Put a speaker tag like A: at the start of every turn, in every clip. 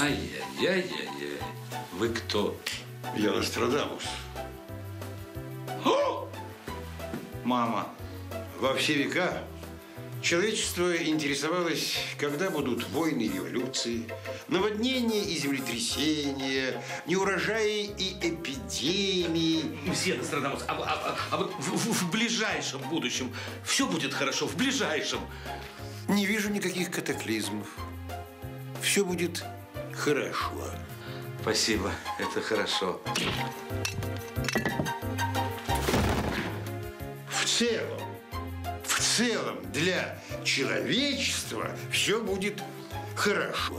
A: Ай-яй-яй-яй-яй. Вы кто?
B: Я Нострадамус.
A: О! Мама.
B: Во все века человечество интересовалось, когда будут войны и революции, наводнения и землетрясения, неурожаи и эпидемии.
A: Месье Нострадамус, а вот в ближайшем будущем все будет хорошо? В ближайшем?
B: Не вижу никаких катаклизмов. Все будет хорошо.
A: Спасибо, это хорошо.
B: В целом для человечества все будет хорошо.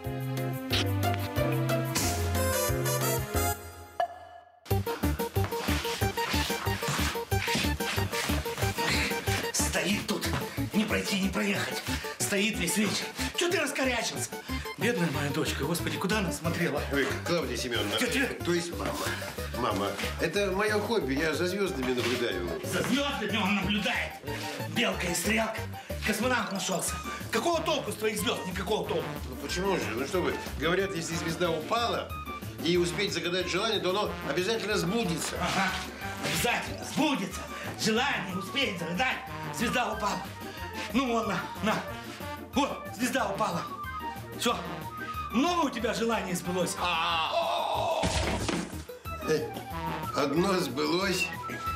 C: Стоит тут, не пройти, не проехать. Стоит весь вечер. Чего ты раскорячился? Бедная моя дочка, господи, куда она смотрела?
B: Ой, Клавдия Семеновна,
C: Тетя!
B: то есть мама. Мама, это мое хобби, я за звездами наблюдаю.
C: За звездами он наблюдает. Белка и стрелка. Космонавт нашелся. Какого толку с твоих звезд? Никакого толку.
B: Ну почему же? Ну что вы, говорят, если звезда упала и успеть загадать желание, то оно обязательно сбудется.
C: Ага, обязательно сбудется. Желание успеть загадать. Звезда упала. Ну вон, на. Вот, звезда упала. Все. Много у тебя желаний сбылось?
B: Одно сбылось.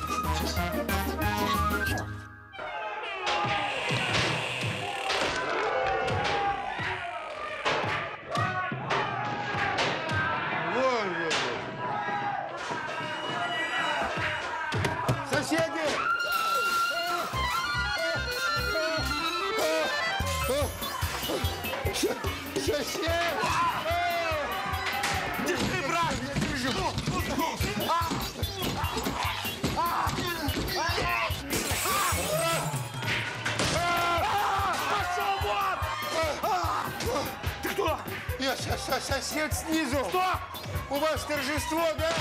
D: Соседи! Сосед!
C: Держи, брат! Пошел вон! Ты кто?
D: Я сосед снизу.
C: Что?
D: У вас торжество, да?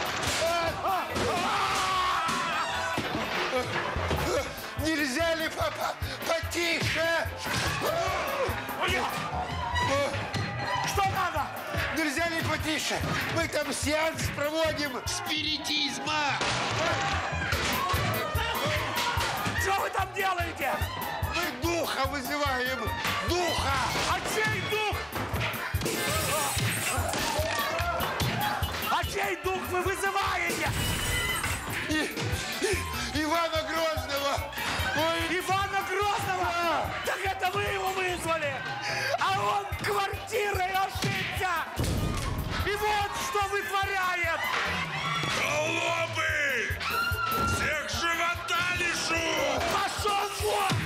D: Нельзя ли потише?
C: Что надо?
D: Нельзя ли потише? Мы там сеанс проводим спиритизма.
C: Что вы там делаете?
D: Мы духа вызываем. Духа!
C: А чей дух? А чей дух вы вызываете?
D: Ивана Грозного!
C: Ой, Ивана Грозного?
D: Да.
C: Так это вы его вызвали! А он квартирой ошибся! И вот что вытворяет!
E: Голубы! Всех живота лишу!
C: Пошел вон!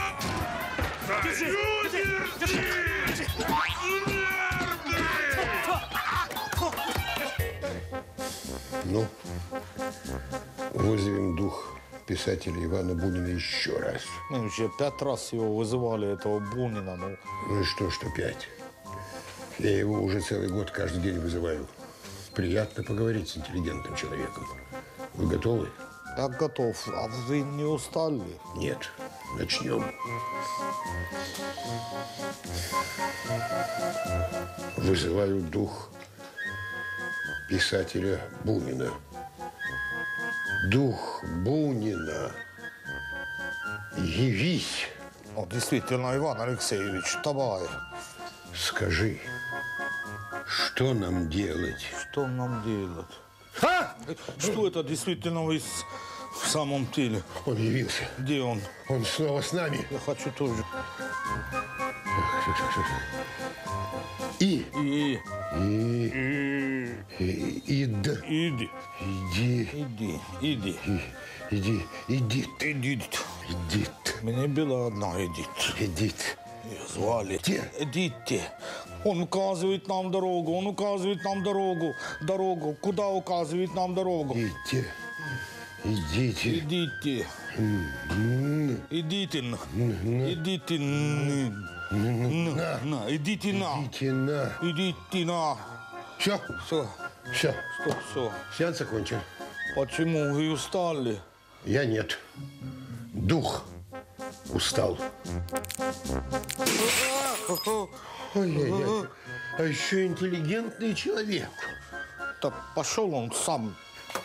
B: Ну, вызовем дух писателя Ивана Бунина еще раз.
F: Мы уже 5 раз его вызывали, этого Бунина.
B: Ну и что 5? Я его уже целый год каждый день вызываю. Приятно поговорить с интеллигентным человеком. Вы готовы?
F: Я готов. А вы не устали?
B: Нет. Начнем. Вызываю дух писателя Бунина. Дух Бунина, явись.
F: Ну, действительно, Иван Алексеевич, давай.
B: Скажи, что нам делать?
F: Что нам делать? Что это действительно вы в самом деле?
B: Он явился.
F: Где он?
B: Он снова с нами.
F: Я хочу тоже.
B: Ид.
F: Иди.
B: Иди.
F: Эдит. Мне была одна Эдит.
B: Эдит.
F: Ее звали.
B: Где?
F: Эдитте. Он указывает нам дорогу. Дорогу. Куда указывает нам дорогу?
B: Идите.
F: Идите. Идите на.
B: Все.
F: Что?
B: Сеанс окончен.
F: Почему вы устали?
B: Я нет. Дух устал. Ой-ой-ой. А еще интеллигентный человек.
F: Да пошел он сам.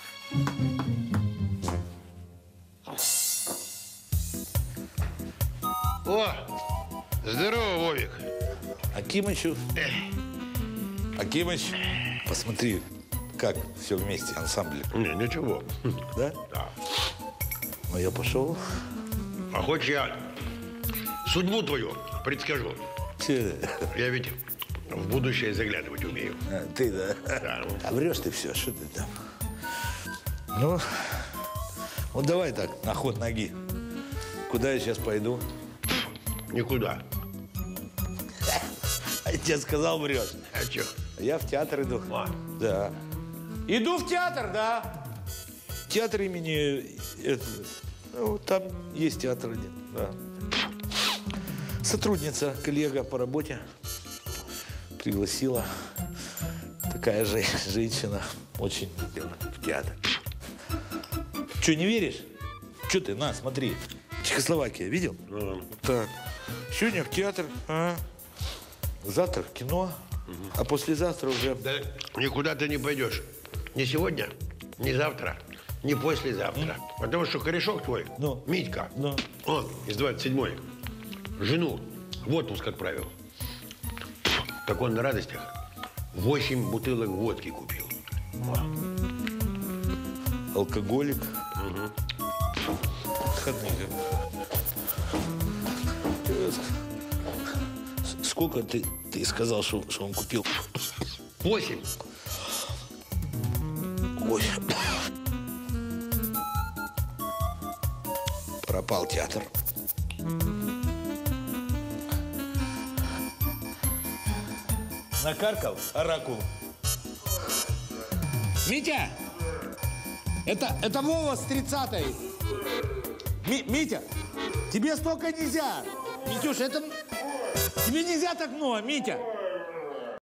B: О, здорово, Вовик.
F: Акимычу. Акимыч, посмотри, как все вместе, ансамбль.
B: Не, ничего.
F: Да?
B: Да.
F: Ну, я пошел.
B: А хочешь я судьбу твою предскажу?
F: Че?
B: Я ведь в будущее заглядывать умею.
F: Ты, да?
B: Да.
F: А врешь ты все, что ты там? Ну, вот давай так, на ход ноги. Куда я сейчас пойду?
B: Никуда.
F: А я тебе сказал, врешь.
B: А че?
F: Я в театр иду.
B: А.
F: Да. Иду в театр, да. Театр имени... Ну, там есть театр один, да. Сотрудница, коллега по работе пригласила. Такая же женщина, очень в театр. Че, не веришь? Че ты, на, смотри. Чехословакия, видел? Так, сегодня в театр, завтра в кино, а послезавтра уже...
B: Да никуда ты не пойдешь. Ни сегодня, ни завтра, ни послезавтра. Потому что корешок твой,
F: Ну?
B: Митька,
F: Ну?
B: он из 27-й, жену в отпуск отправил. Так он на радостях 8 бутылок водки купил.
F: Алкоголик. Выходные. Сколько ты сказал, что он купил?
B: 8.
F: Ой. Пропал театр. Накаркал оракул. Митя! Это Вова с 30-й. Митя, тебе столько нельзя. Митюш, это... Тебе нельзя так много, Митя.